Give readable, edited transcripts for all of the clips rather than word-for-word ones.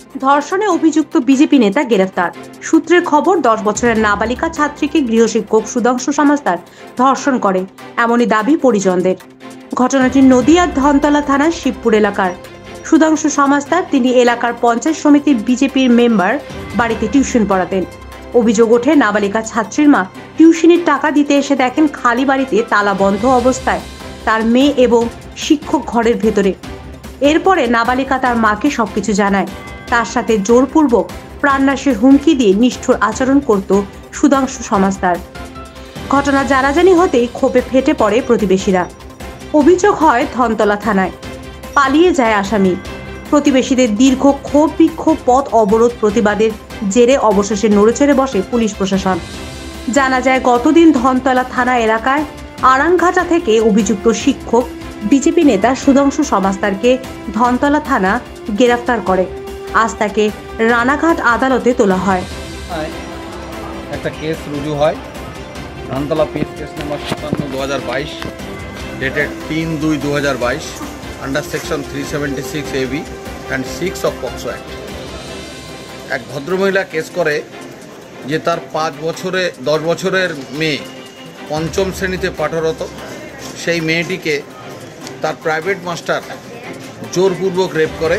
ধর্ষণে অভিযুক্ত বিজেপি নেতা গ্রেফতার। সূত্রের খবর, 10 বছরের নাবালিকা ছাত্রীকে গৃহশিক্ষক সুধাংশু সমাজদার ধর্ষণ করে, এমনই দাবি পরিজনদের। ঘটনাটি নদিয়ার ধনতলা থানার শিবপুর এলাকার। সুধাংশু সমাজদার, তিনি এলাকার পঞ্চায়েত সমিতির বিজেপির মেম্বার, বাড়িতে টিউশন পড়াতেন। অভিযোগ ওঠে, নাবালিকা ছাত্রীর মা টিউশনির টাকা দিতে এসে দেখেন খালি বাড়িতে তালা বন্ধ অবস্থায় তার মেয়ে এবং শিক্ষক ঘরের ভেতরে। এরপরে নাবালিকা তার মাকে সবকিছু জানায়। তার সাথে জোরপূর্বক প্রাণনাশের হুমকি দিয়ে নিষ্ঠুর আচরণ করত সুধাংশু সমাজদার। ঘটনা জানাজানি হতেই ক্ষোভে ফেটে পড়ে প্রতিবেশীরা। অভিযোগ হয় ধনতলা থানায়। পালিয়ে যায় আসামি। প্রতিবেশীদের দীর্ঘ ক্ষোভ বিক্ষোভ, পথ অবরোধ প্রতিবাদের জেরে অবশেষে নড়েচড়ে বসে পুলিশ প্রশাসন। জানা যায়, গতদিন ধনতলা থানা এলাকায় আরাংঘাটা থেকে অভিযুক্ত শিক্ষক বিজেপি নেতা সুধাংশু সমাজদারকে ধনতলা থানা গ্রেফতার করে। আজ তাকে রানাঘাট আদালতে তোলা হয়। একটা কেস রুজু হয়, Dhantala PS case number 57/2022, dated 3/2/2022, under section 376 AB and 6 of POCSO act. এক ভদ্রমহিলা কেস করে যে তার 10 বছরের মেয়ে 5ম শ্রেণীতে পাঠরত, সেই মেয়েটিকে তার প্রাইভেট মাস্টার জোরপূর্বক রেপ করে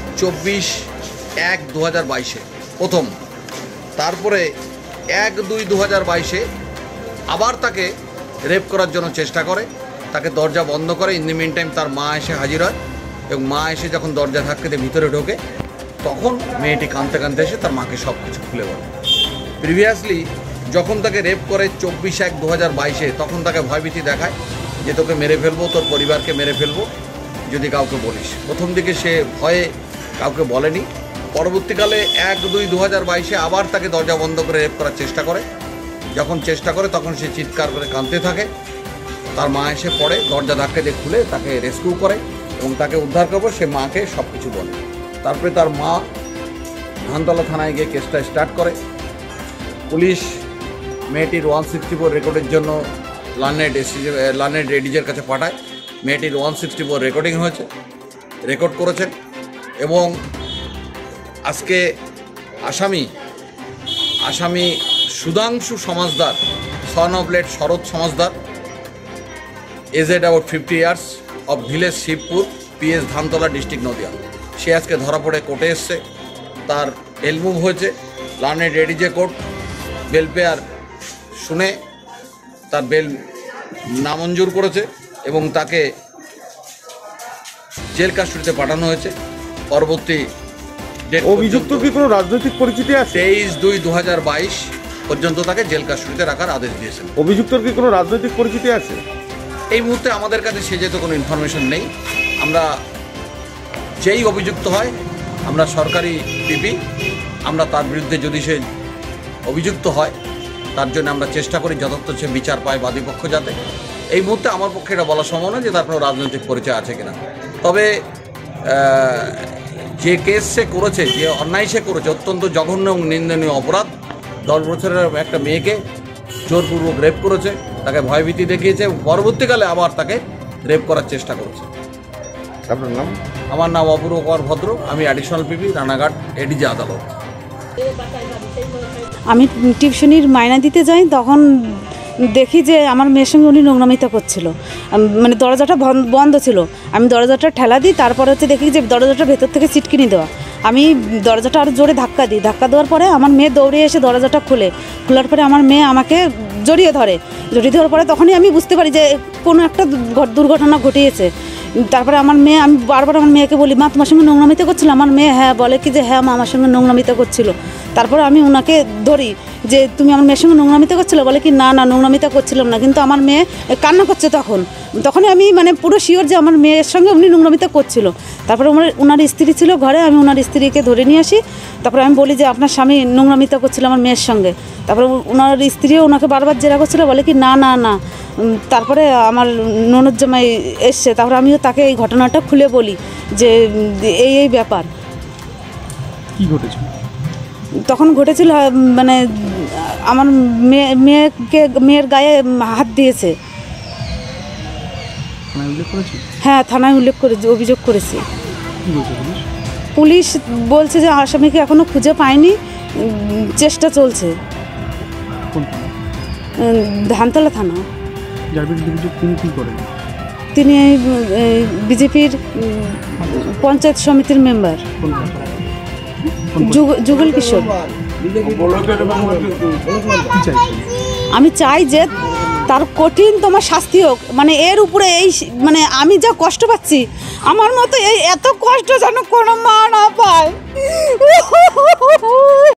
24/1/2022 প্রথম। তারপরে 1/2/2022 আবার তাকে রেপ করার জন্য চেষ্টা করে, তাকে দরজা বন্ধ করে। ইন দি মিন টাইম তার মা এসে হাজির হয় এবং মা এসে যখন দরজা ধাক্কা দিয়ে ভিতরে ঢোকে, তখন মেয়েটি কাঁদতে কাঁদতে এসে তার মাকে সব কিছু খুলে বলে। প্রিভিয়াসলি যখন তাকে রেপ করে 24/1/2022, তখন তাকে ভয়ভীতি দেখায় যে তোকে মেরে ফেলবো, তোর পরিবারকে মেরে ফেলবো যদি কাউকে বলিস। প্রথম দিকে সে ভয়ে কাউকে বলেনি। পরবর্তীকালে 1/2/2022 আবার তাকে দরজা বন্ধ করে রেপ করার চেষ্টা করে। যখন চেষ্টা করে তখন সে চিৎকার করে কাঁদতে থাকে। তার মা এসে পড়ে, দরজা ধাক্কা দিয়ে খুলে তাকে রেস্কিউ করে এবং তাকে উদ্ধার করবো, সে মাকে সব কিছু বলে। তারপরে তার মা ধনতলা থানায় গিয়ে কেসটা স্টার্ট করে। পুলিশ মেয়েটির 164 রেকর্ডের জন্য লার্নেড এডিজের কাছে পাঠায়। মেয়েটির 164 রেকর্ডিং হয়েছে, রেকর্ড করেছেন এবং আজকে আসামি Sudhanshu Samajdar, son of late Sarat Samajdar, aged about 50 years, of village Shibpur, PS Dhantala, district Nadia. সে আজকে ধরা পড়ে কোর্টে এসছে। তার বেল মুভ হয়েছে। Learned ADJ court bail prayer শুনে তার বেল নামঞ্জুর করেছে এবং তাকে জেল কাস্টডিতে পাঠানো হয়েছে। পরবর্তী অভিযুক্ত কি কোনো রাজনৈতিক পরিচিতি আছে? 23/2/2022 পর্যন্ত তাকে জেল কাস্টডিতে রাখার আদেশ দিয়েছেন। অভিযুক্তর কি কোনো রাজনৈতিক পরিচিতি আছে? এই মুহূর্তে আমাদের কাছে সে যেহেতু কোনো ইনফরমেশন নেই। আমরা যেই অভিযুক্ত হয়, আমরা সরকারি পিপি, আমরা তার বিরুদ্ধে যদি সে অভিযুক্ত হয় তার জন্য আমরা চেষ্টা করি যথার্থ সে বিচার পায় বাদীপক্ষ যাতে। এই মুহূর্তে আমার পক্ষে এটা বলা সম্ভব নয় যে তার কোনো রাজনৈতিক পরিচয় আছে কিনা। তবে যে কেস সে করেছে, যে অন্যায় সে করেছে, অত্যন্ত জঘন্য এবং নিন্দনীয় অপরাধ। 10 বছরের একটা মেয়েকে জোরপূর্বক রেপ করেছে, তাকে ভয়ভীতি দেখিয়েছে এবং পরবর্তীকালে আবার তাকে রেপ করার চেষ্টা করেছে। আপনার নাম? আমার নাম অপূর্ব কুমার ভদ্র, আমি অ্যাডিশনাল পিপি, রানাঘাট এডিজে আদালত। আমি টিউশনির মায়না দিতে যাই, তখন দেখি যে আমার মেয়ের সঙ্গে উনি নোংরামিতা করছিল। মানে দরজাটা বন্ধ ছিল, আমি দরজাটা ঠেলা দিই, তারপরে দেখি যে দরজাটা ভেতর থেকে চিটকিনি দেওয়া। আমি দরজাটা আরও জোরে ধাক্কা দিই, ধাক্কা দেওয়ার পরে আমার মেয়ে দৌড়ে এসে দরজাটা খোলার পরে আমার মেয়ে আমাকে জড়িয়ে ধরার পরে তখনই আমি বুঝতে পারি যে কোনো একটা দুর্ঘটনা ঘটিয়েছে। তারপরে আমি বারবার আমার মেয়েকে বলি, মা তোমার সঙ্গে নোংরামিতা করছিল? আমার মেয়ে বলে কি যে হ্যাঁ মা আমার সঙ্গে নোংরামিতা করছিল। তারপরে আমি ওনাকে ধরি যে তুমি আমার মেয়ের সঙ্গে নোংরামিতা করছিলে? বলে কি না নোংরামিতা করছিলাম না, কিন্তু আমার মেয়ে কান্না করছে। তখনই আমি মানে পুরো শিওর যে আমার মেয়ের সঙ্গে উনি নোংরামিতা করছিল। তারপরে ওনার স্ত্রী ছিল ঘরে, আমি ওনার স্ত্রীকে ধরে নিয়ে আসি। তারপরে আমি বলি যে আপনার স্বামী নোংরামিতা করছিল আমার মেয়ের সঙ্গে। তারপরে ওনার স্ত্রীও ওনাকে বারবার জেরা করছিল, বলে কি না। তারপরে আমার ননদ জামাই এসছে, তারপরে আমিও তাকে এই ঘটনাটা খুলে বলি যে এই ব্যাপার। কি ঘটেছে? তখন ঘটেছিল মানে আমার মেয়ের গায়ে হাত দিয়েছে। হ্যাঁ, থানায় উল্লেখ করে অভিযোগ করেছি। পুলিশ বলছে যে আসামিকে এখনো খুঁজে পায়নি, চেষ্টা চলছে। কোন থানা? ধানতলা থানা। যার বিরুদ্ধে অভিযোগ তিনি কী করেন? তিনি বিজেপির পঞ্চায়েত সমিতির মেম্বার কোন পদে? যুগল কিশোর। কী চাইছেন? আমি চাই যে তার কঠিন তোমার শাস্তি হোক, মানে এর উপরে এই মানে আমি যা কষ্ট পাচ্ছি, আমার মতো এই এত কষ্ট যেন কোনো মা না পায়।